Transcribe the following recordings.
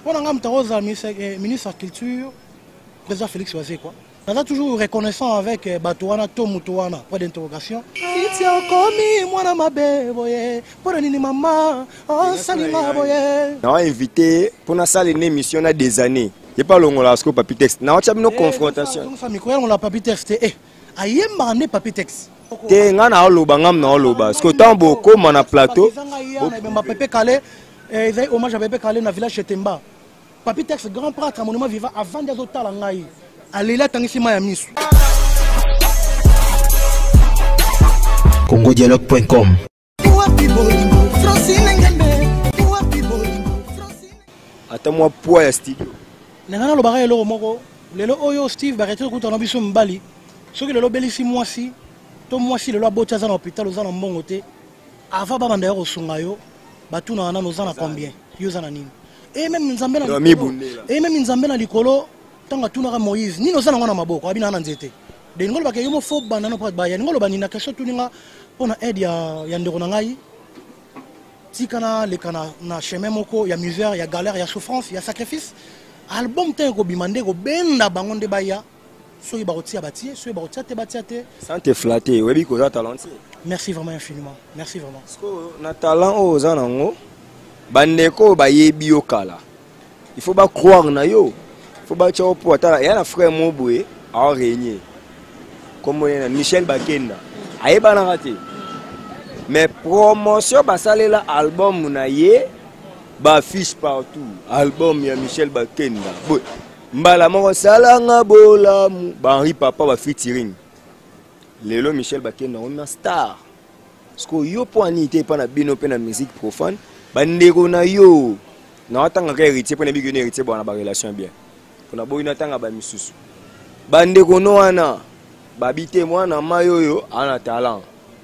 On a un ministre de la Culture, président Félix Oisé, quoi. On a toujours reconnaissant avec Batouana, Tomutouana, point d'interrogation. Si commis, moi, ma belle, pour une maman, oh, salut, ma boye. On a invité pour une salle d'émission des années. Il n'y a pas le mot papier texte. On a une confrontation. On a papier texte. Aïe, mané papier texte. Te ngana oloba ngamna oloba. Parce que tant beaucoup mon plateau. Pépé Calais, hommage à Pépé Calais dans le village Chetemba. Papier texte grand prêtre à monument vivant avant des autres langaï. Allez là tangi ma yamis. congodialogue.com. Attends-moi pour ya studio. Nengana lo bagay lo moko. Lelo oyo Steve barete kuta na biso mbali. Soki lelo belisi mwasi, to mwasi lelo aboti za na hôpital oza na mbongo te. Ava ba banda yo sunga yo, batuna wana noza na combien? Yo za na nini? Et même Nzambe na likolo. Et même Nzambe na likolo tanga tunaka Moïse. Ni noza na ngona maboko, abina na nzete. De ngolo bake yo mo fo banda no pa ba ya ngolo bani na question tuninga pona aide ya ndeko na ngai. Tikana lekana na chemin moko ya misère, ya galère, ya souffrance, ya sacrifice. Album tengo bimande go benda bangonde baya. Soyez barotia bâti, soyez barotia te bâti te. Sans te flatter, oui, parce que talentueux. Merci vraiment infiniment. Merci vraiment. Parce que na talent aux anango, bandeko ba yebi okala. Il faut pas croire na yo. Il faut pas tchao pour atala. Il y a un frère Moboué à régner. Comme on est Michel Bakenda. Aïe ba na raté. Mais promotion ba salé la album na ye. Ba fiche partout. Album ya Michel Bakenda. Bon. Mbala moko salanga bola ba Henri Papa ba featuring. Lelo Michel Bakenda on a star. Parce que yo po anité pa na bino pe na musique profane. Ba ndeko na yo. Na atanga ka héritier po na bigone héritier ba na ba relation bien. Pour na boy na tanga ba misusu. Ba ndeko no wana ba bité mwana mayoyo ana talent.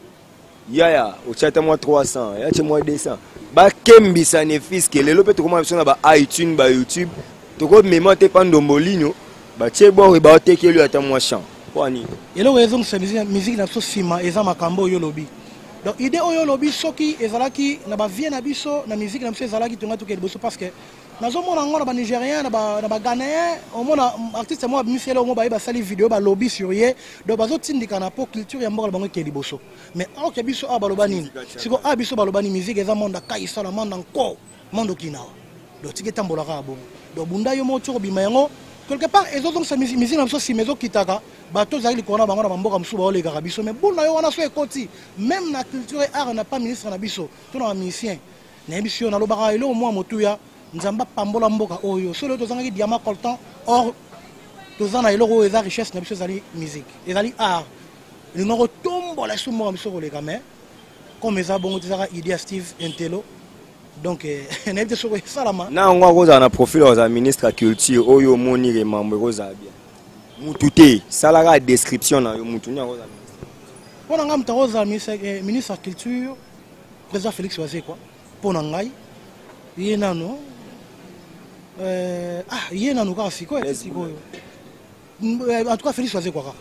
Yaya, au chat moi 300, ya chez moi 200. Ba kembisa ne fils que lelo pe to comment na ba iTunes ba YouTube. To ko mémoire te pas ndombolinho, ba tchebo ba teke lui ata moi chant. Kwani. Yelo raison c'est musique na so sima eza makambo yo lobi. Donc idée oyo lobi soki ezalaki na ba vie na biso na musique na biso ezalaki tonga to ke liboso parce que nazo mona ngona ba nigérien na ba ghanéen au mona artiste moi miselo ngo ba sali vidéo ba lobby sur ye donc bazo tindika na po culture ya mboka bango ke liboso mais alors que biso a baloba nini siko a biso baloba ni musique eza monde kaisa na monde encore monde kinawa donc tike tambola ka bon donc bunda yo mo toko bima yango quelque part ezo donc sa musique na biso si mezo kitaka bato zali kona bango na mboka msuba ole ga biso mais bunda yo wana so ekoti même na culture et art na pas ministre na biso to na musicien na biso na lobaka elo mo motuya nzamba pambola mboka oyo solo tozanga ki diamant coltan or tozana eloko eza richesse na biso zali musique ezali art le ngoko tombola sumo biso ko leka mais comme eza bongo tezaka idea Steve Intelo donc na été soko salama na ngwa ko za na profil za ministre de culture oyo moni re mambo ko za bien mututé salara description na yo mutu nya ko za pona ngam ta za ministre de culture président Félix Oisé quoi pona ngai yena no yena no ka siko siko en tout cas Félix Oisé quoi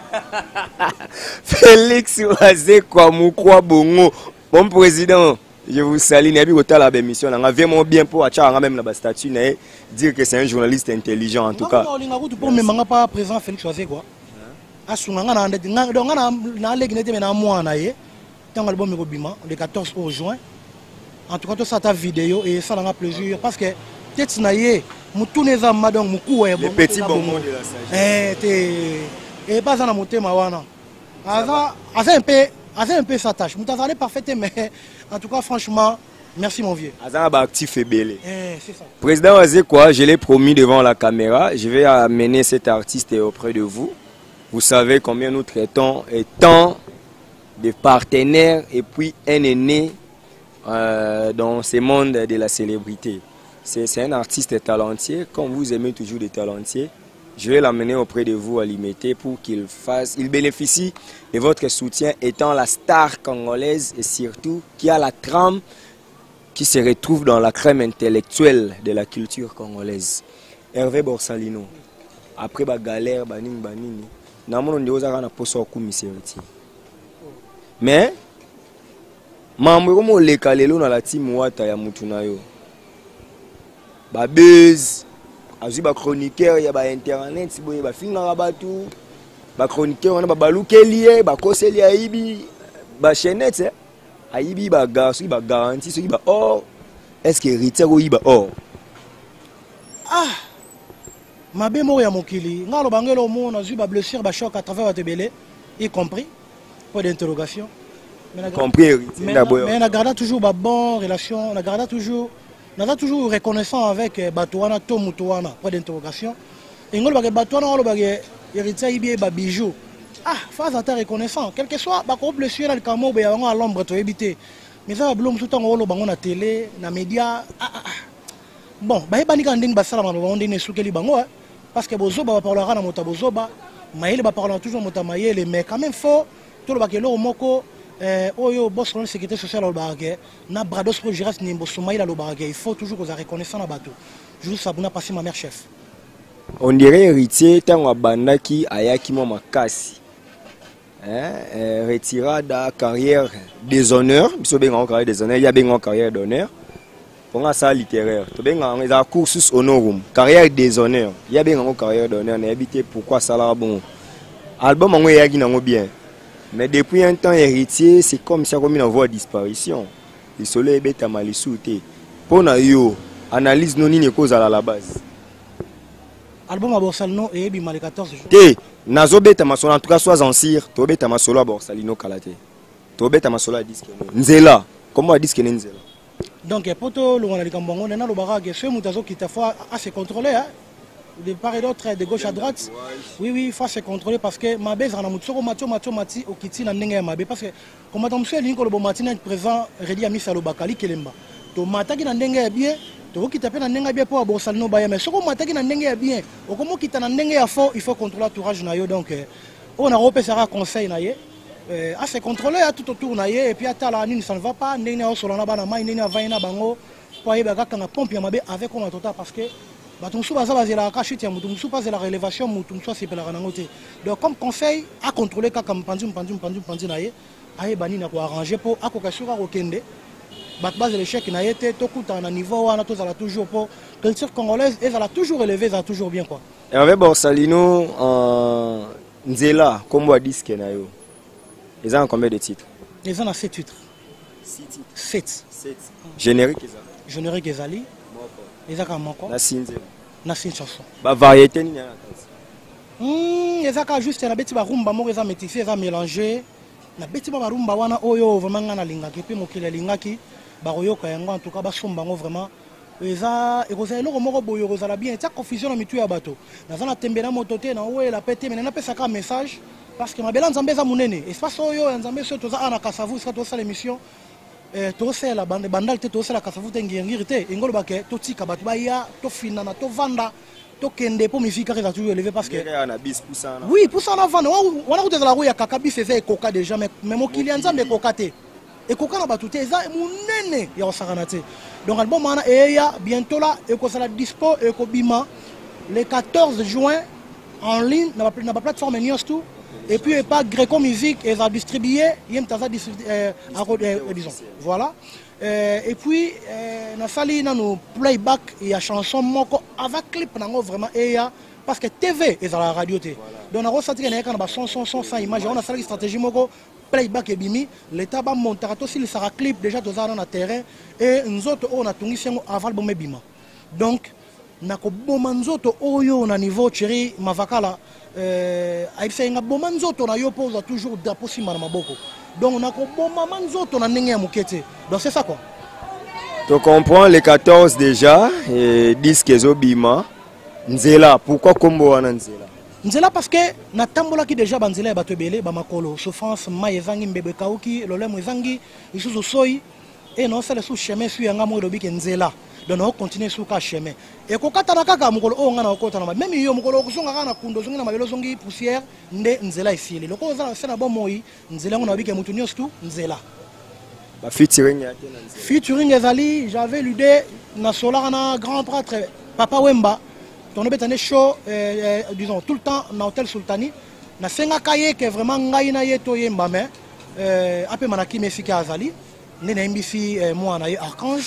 Félix Oisé quoi mukwa bongo bon président. Je vous salue, Nabi Otala la émission. On a vraiment bien pour attirer même la statue, dire que c'est un journaliste intelligent en tout cas. Pour me pas présent Félix Oisé quoi. Asunga na donc na legnete na moi na ye. Tant album Robima le 14 juin. En tout cas tout ça ta vidéo et ça n'a plaisir parce que tête na ye mutuneza madong muku les petits bonbons de la sagesse. Et pas na motema wana. Asa un peu sa tâche. Vous avez parfaitement, mais en tout cas, franchement, merci mon vieux. Azan actif et belé. C'est ça. Président Oisé quoi, je l'ai promis devant la caméra, je vais amener cet artiste auprès de vous. Vous savez combien nous traitons étant des partenaires et puis un aîné dans ce monde de la célébrité. C'est un artiste talentueux, comme vous aimez toujours des talentueux. Je vais l'amener auprès de vous à l'imiter pour qu'il bénéficie de votre soutien étant la star congolaise et surtout qui a la trame qui se retrouve dans la crème intellectuelle de la culture congolaise. Hervé Borsalino. Après la galère, banini, mais mambo comme le kalelo na la team wata ya mutu na yo. ba buzz azui ba chroniqueur ya ba internet boye ba finga ba tout ba chroniqueur on ba balukeli ba koseli aibi ba chaînette aibi ba garçon ba garantie soki ba or est-ce que héritier ko yiba or ah mabe mo ya mokili ngalo bangelo mo na zui ba blessure ba choc à travers ba tebele y compris point d'interrogation compris héritier d'abord mais on a gardé toujours ba bonne relation on a gardé toujours reconnaissant avec Batouana Tomutouana point d'interrogation et ngolo ba Batouana ngolo ba héritier yibi ba bijou ah phase à ta reconnaissant quel que soit ba ko blessure na kamo ba à l'ombre to éviter mais ça blom tout temps ngolo bango na télé na média bon ba ebani ka ndenge basala ma ba ndenge sukeli bango parce que bozoba ba parlera na mota bozoba mayele ba parlera toujours mota mayele mais quand même faut tout le bakelo moko oyo boss de sécurité sociale au barage na brados pour gérer ce nimbo soumaïla au barage il faut toujours qu'on soit reconnaissant na bateau juste ça pour passer ma mère chef on dirait héritier tant wa bandaki ayaki mo makasi retirada carrière déshonneur biso benga carrière déshonneur il y a benga carrière d'honneur pour ça littéraire to benga za cursus honorum carrière déshonneur il y a benga carrière d'honneur na habité pourquoi ça là bon album ngo yaki nango bien. Mais depuis un temps héritier, c'est comme ça comme une voie de disparition. Le soleil est à Malisouté. Pour nous, analyse non ni cause à la base. Album à Borsalino et Ebima les 14 jours. Té, nazo beta ma solo en tout cas soit en cire, to beta ma solo à Borsalino Kalate. To beta ma solo à disque. Nzela, comment disque Nzela? Donc poto le on a dit kambongo na lo barage ce mutazo qui ta fois à se contrôler hein. De part et d'autre, de gauche à droite. Oui, il faut se contrôler parce que ma base en a mutsoko mati au kiti na ndenge ma parce que comme on monsieur linko le bon matin présent ready à misa lo bakali kelemba. To mataki na ndenge bien, to ki taper na ndenge bien pour Borsalino baya mais soko mataki na ndenge bien. O komo kita na ndenge ya fort, il faut contrôler l'entourage na yo donc on a repéré ça conseil na ye. À se contrôler à tout autour na ye et puis à la nuit ça ne va pas ndenge au solana bana mai ndenge vaina bango pour y baka na pompe ya mabe avec on tota parce que la rélévation, donc comme conseil à contrôler quand pandi naie, aye bani na ko arranger pour akokasura okende. Bat base l'échec na été to kuta na niveau wana to zala toujours pour culture congolaise et ça l'a toujours élevé, ça toujours bien quoi. Hervé Borsalino en Nzela comme disque na yo. Ils ont combien de titres? Ils ont 7 titres. 6 titres. 7. Générique ezali. Générique ezali. Ezaka moko. Na sinze. Na sin chanson. Ba variété ni na kazi. Ezaka juste na beti ba rumba moko eza métissé, eza mélangé. Na beti ba rumba wana oyo vraiment nga na lingaki pe mokile lingaki ba royoka yango en tout cas ba somba ngo vraiment eza ekozala eloko moko boyo kozala bien tia confusion na mitu ya bato. Naza na tembela moto te na oyo la pété mais na pesa ka message parce que mabela nzambe eza munene. Espace oyo nzambe so toza ana kasavu ska to sala émission tosala la bande bandal te tosala kasavu te ngiri te engolo bake to tika bato ba ya to fina na to vanda to kende po musique a toujours élevé parce que oui pour ça on a vanda on a la rue ya kakabi faisait coca déjà mais mon client nzambe coca te et coca na bato te eza munene ya osakana te donc album ana eya bientôt là et ko sala dispo et ko bima le 14 juin en ligne na ba plateforme News tout. Et puis pas Greco Music et ça distribué disons voilà et puis na sali na no playback et chanson moko avec clip nango vraiment et parce que TV et la radio té donc na ressorti na kana ba son sans image on a sali stratégie moko playback et bimi l'état ba monter to si ça clip déjà dans na terrain et nous autres on a tungi sengo avant album bima donc na ko boma nzoto oyo na niveau chéri mavakala aïsenga boma nzoto na yo pose toujours drapeau simba na maboko donc na ko boma nzoto na ndenge ya mukete donc c'est ça quoi. Tu comprends les 14 déjà et 10 kezo bima nzela pourquoi kombo wana nzela nzela parce que na tambola ki déjà banzela ya bato ebele ba makolo souffrance mai ezangi mbebe kauki lolemo ezangi isusu soi et non c'est le sous chemin sur yanga mo lobi ke nzela donc on continue sur ka chemin et ko katana kaka mukolo o ngana ko tana même yo mukolo ko songa kana kundo songa na mabelo songi poussière nde nzela ifili loko za sena bo moyi nzela ngona bike mutu nyos tu nzela ba featuring ya tena nzela featuring ezali j'avais l'idée na solar na grand prêtre Papa Wemba ton betane show disons tout le temps na hôtel Sultani na senga kaye que vraiment ngai na yeto yemba mais ape manaki mesika azali nde na mbisi moi na archange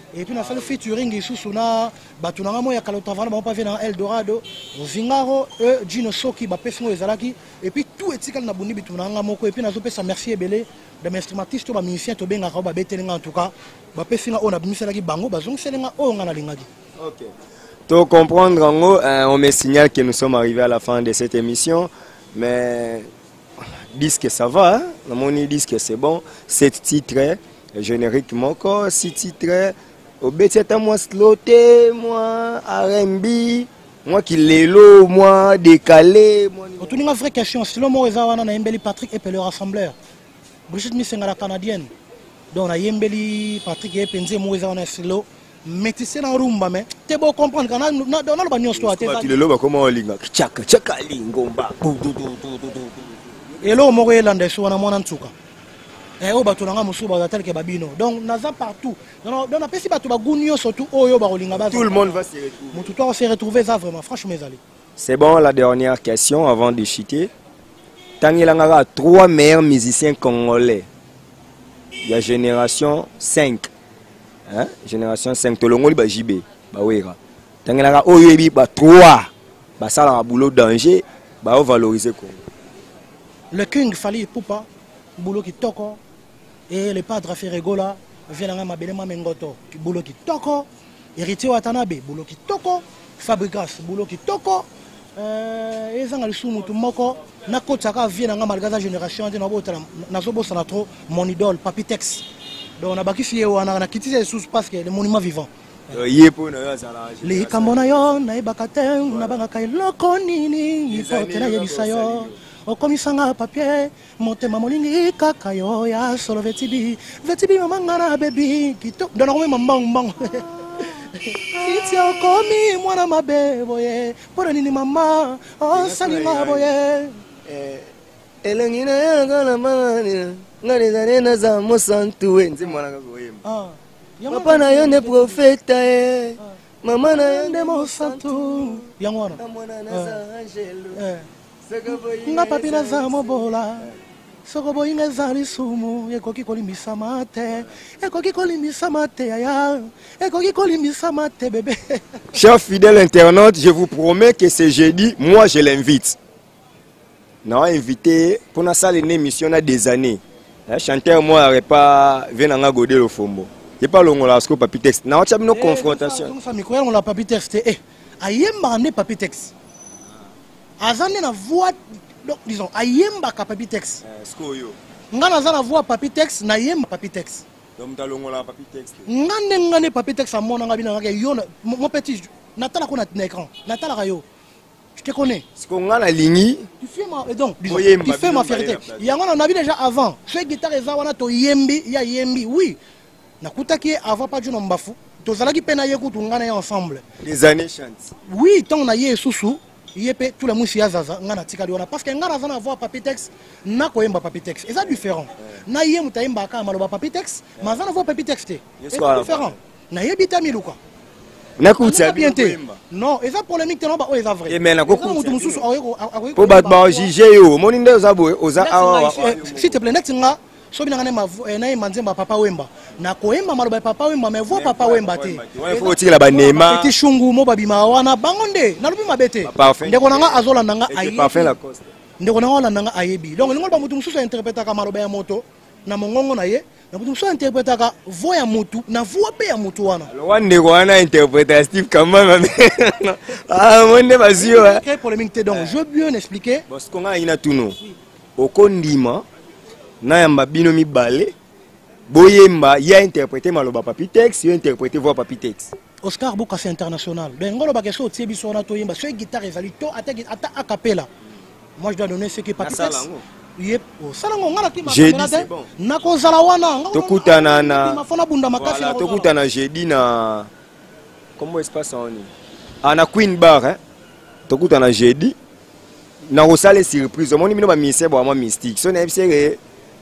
et puis na salle featuring isusu na bato na ngamo ya kalotavana ba pa vient na Eldorado Zingaro Gino Soki ba pesingo ezalaki et puis tout etikal na bundi bitu na ngamo ko et puis nazo pesa merci ebele de instrumentiste ba musicien to benga ba betelinga en tout cas ba pesinga on a bimiselaki bango bazong selenga o ngana lingaki. OK. Pour comprendre en gros, on me signale que nous sommes arrivés à la fin de cette émission mais disent que ça va, hein? Mon dit que c'est bon, 7 titres générique moko, 6 titres au bêtise moi sloté, moi R&B, moi qui l'élo, moi décalé, moi. Au tout une vraie question, si l'homme est à Yembeli Patrick et le rassembleur, Brigitte Missenga la canadienne, donc Yembeli Patrick et Penze moi à silo, métissé dans rumba mais t'es beau comprendre qu'on a dans le bagnon toi. Tu le loba comment on linga, tchaka tchaka lingomba, et là on est landais sur un mon antuka. Et au bateau n'a musuba tel que babino donc naza partout donc on a pas bateau bagunio surtout oyo barolinga tout le monde va se retrouver mon tout on s'est retrouvé ça vraiment franchement mes amis. C'est bon, la dernière question avant de chuter. Tangilanga 3 meilleurs musiciens congolais. Il y a génération 5. Hein? Génération 5 tolongoli ba JB ba wera. Tangilanga oyebi ba 3 ba sala boulot danger ba valoriser Congo. Le King Fally Ipupa boulot qui toko et le padre Ferregola vient à Mabelema Mengoto boulot qui toko héritier Watanabe boulot qui toko Fabrikas boulot qui toko et ça le sous mutu moko na kotaka vient à Malgaza génération de na zobo sana trop mon idole Papitex donc on a baki fié wana na kiti c'est sous parce que le monument vivant yepo na yazala les kambona yo na ibakate na banga kai loko nini ifote na yebisa yo okomisanga papier motema molingi kaka yo ya solo vetibi mamanga na baby kito dona ko mambang kiti okomi mwana mabe boye pora nini mama o salinga boye elengi na yanga na mani ngani zanena za mosantu enzi mwana ka koyemba papa na yo ne profeta mama na yo ne mosantu yangwana mwana na za angelo nga papi na za mobola soko boyinga ezali sumu ekoki kolimbisama te yaya ekoki kolimbisama te bébé. Chers fidèles internautes, je vous promets que ce jeudi, moi je l'invite. Non, invité pour la salle une émission à des années. Chanteur moi n'aurait pas venu à Godé le Fombo. Je pas le ngolasco papi texte. Non, tu as une confrontation. Ça me croit on l'a papi texte. Ayemba ne papi texte. Azane na voix donc disons ayemba ka papi texte. Skoyo. Ngana za na voix papi texte na yemba papi texte. Donc ta longola papi texte. Ngane papi texte à mon ngabina ngaka yo mon petit natala ko na écran. Natala rayo. Je te connais. Ce qu'on a la ligne. Tu fais ma donc disons, tu fais ma fierté. Il y a on a vu déjà avant. Ce guitare eza wana to yembi ya yembi oui. Nakutaki avant pas du nombafu. Tozalaki pena yekutu ngana ensemble. Les années chantent. Oui, tant na yé susu. Yepé tout le monde s'y a zaza ngana tikali wana parce que ngana zana voir papitex na koyemba papitex et ça différent na yemu taimba ka maloba papitex mazana voir papitex té c'est différent na yebita miluka na kutia bien té non et ça polémique té non ba o eza vrai et mais na ko mutu mususu po ba juger yo moninde ozaboe oza awa s'il te plaît netinga so bina ngane na manzemba papa wemba na koyemba maloba papa wemba mais voir papa wemba té il faut tirer la banema petit chungu mo babima wana bangonde na lubi mabete ndeko nanga azola nanga ayebi parfait la coste ndeko nanga ola nanga ayebi donc ngol ba mutu mususu interpreta ka maloba ya moto na mongongo na ye na mutu mususu interpreta ka voix ya mutu na voix pe ya mutu wana wande wana interpreta Steve Kamanga ah monde bazio très polémique té donc je veux bien expliquer parce qu'on a ina tuno okondima na yamba bino mibale boyemba ya interpréter maloba papi texte yo interpréter voix papi texte Oscar Bouka c'est international ben ngolo ba keso tie biso na to yemba so guitare ezali to ata a cappella moi je dois donner ce que papi texte yep o salango ngala ki ma na ko zala wana tokutana na mafona bunda makasi na tokutana jeudi na comment espace on ana Queen Bar hein tokutana jeudi na rosale surprise moni mino ba ministère ba mystique so na FCR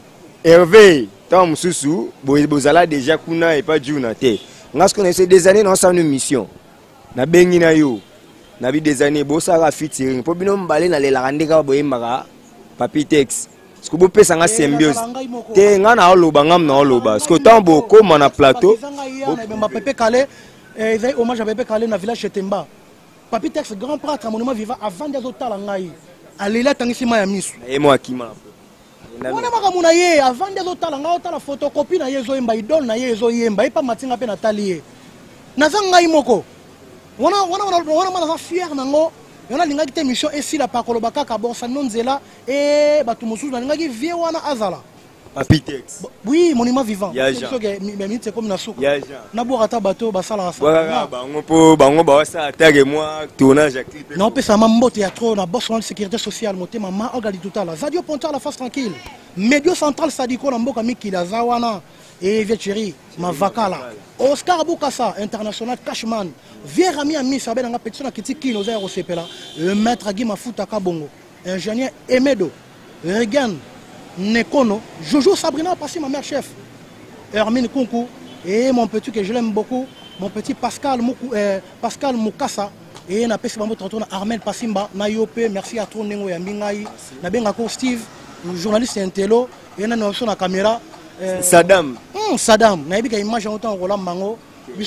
Hervé, tant mususu, bozala déjà kuna et pas djuna te. Ngas connaissez des années dans sa mission. Na bengi na yo. Na bi des années bo sara featuring. Po bino mbale na le la randeka boyemba papi texte. Ce que vous pouvez faire symbiose. Te nga na oloba ngam na oloba. Ce que tant beaucoup na plateau. Pépé Calais, hommage à Pépé Calais na village Chetemba. Papi Tex grand prêtre monument vivant avant des hôtels ngai. Alela tangisima ya misu. Et moi qui m'a. Wana makamuna ye avant des hôtels ngai hôtel photocopie na yezo yemba idole na yezo yemba ipa matinga pe na talier. Na ngai moko. Wana mana fier nango. Yona lingaki te mission esi la pakoloba kaka borsa nonzela et batu mususu na lingaki vie wana azala. Papi Tex. Oui, monument vivant. So que mais c'est comme na souka. Ya na borata bateau basala ça. Voilà, bango ba ça attaque moi tournage actif. Non pe ça mambo théâtre na boss de sécurité sociale motema ma orgali total. Zadio Ponta la face tranquille. Médio central sadiko na mboka mikila zawana et Vietcheri ma vakala. Oscar Boukassa international Cashman. Vieux Rami Ami Sabé dans la pétition qui tiki nos airs au CPLA. Le maître Guy Mafuta Kabongo. Ingénieur Emedo. Regan Nekono. Jojo Sabrina passé ma mère chef. Hermine Kunku. Et mon petit que je l'aime beaucoup. Mon petit Pascal Moukassa. Et na pesi bambo tonton Armel Passimba. Na Yopé. Merci à tout Nengo Yambingaï. Na Bengako Steve. Journaliste Intello. Et na sur la caméra. Saddam. Saddam. Na yebika image en temps Roland Mango. En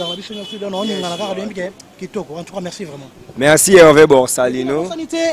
tout cas, merci vraiment. Merci Hervé Borsalino.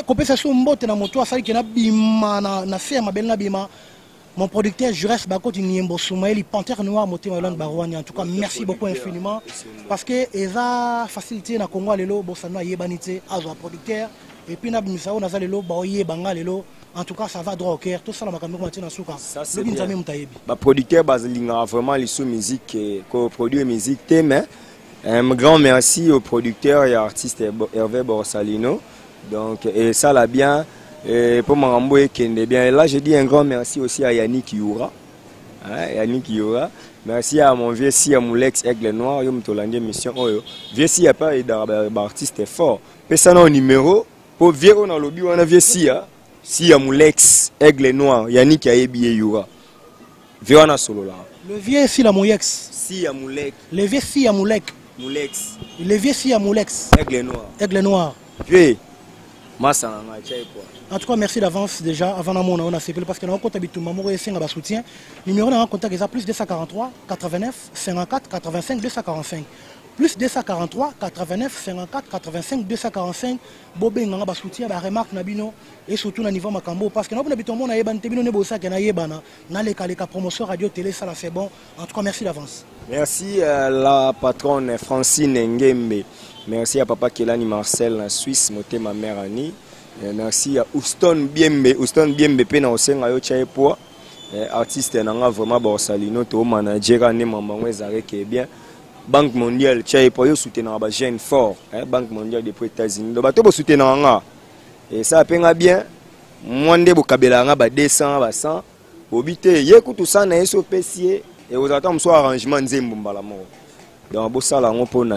Mon producteur Jurès Bakot Niembo Soumaël, Panthère Noire, Motémalon Barouani. En tout cas, merci beaucoup infiniment. Parce que ça facilité na Congo lelo Bossanoa Yebanité, Azo producteur. Et puis Nabimissao Nazalelo, Baoye Bangalelo. En tout cas, ça va droit au cœur. Tout ça, on c'est bien. Le producteur Baselinga vraiment les sous-musique, co-produit musique. Mais un grand merci au producteur et artiste Hervé Borsalino. Donc, et ça l'a bien. Et pour Marambo et Kende bien. Et là, je dis un grand merci aussi à Yannick Youra. Yannick Youra. Merci à mon vieux si à mon ex Aigle Noir. Je me suis mission. Vieux si a pas d'artiste fort. Mais ça, non, numéro. Pour vieux, on a lobby, on a vieux si. Si Amoulex, Aigle Noir, Yannick Aebi et Youra. Viana solo là. Le vieux si la Moulex. Si Amoulek. Le vieux si Amoulek. Moulex. Le vieux si Amoulex. Aigle Noir. Aigle Noir. Vieux. Massa en tout cas, merci d'avance déjà. Avant on a fait parce que nous avons contacté tout le monde et un soutien. Numéro de contact est plus 243 89 54 85 245. Plus 243 89 54 85 245. Bobé nga ba soutien ba remarque na bino et surtout na niveau makambo parce que nous avons bitombo na yebana tebino ne bosa ke na yebana na leka promotion radio télé ça là c'est bon. En tout cas, merci d'avance. Merci à la patronne Francine Ngembe. Merci à papa Kelani Marcel en Suisse, moté ma mère Annie. Merci à Houston Biembe. Houston Biembe pe na osenga yo chae po. Artiste nanga vraiment Borsalino to manager ne mamango ezare ke bien. Banque mondiale chae po yo soutenir ba jeune fort, Banque mondiale des États-Unis. Do bato bo soutenir nga. Et ça penga bien. Mwande bo kabela nga ba 200 ba 100. Obité yekutu sana eso pesier et aux attentes soit arrangement nzembo mbala mo. Donc bo sala ngo pona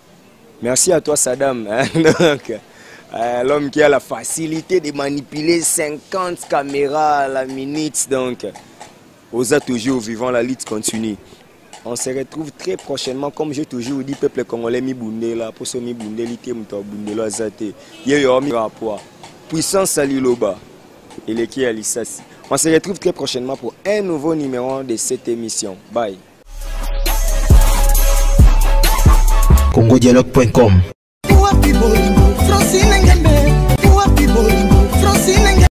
Merci à toi Saddam. Donc, l'homme qui a la facilité de manipuler 50 caméras à la minute. Donc, osa toujours vivant, la lutte continue. On se retrouve très prochainement, comme j'ai toujours dit, peuple congolais mi bundé là, pour ce mi bundé, l'ité mouta bundé là, zate. Y'a mi rapport. Puissance Saliloba. Et l'équipe Alissassi. On se retrouve très prochainement pour un nouveau numéro de cette émission. Bye. congodialogue.com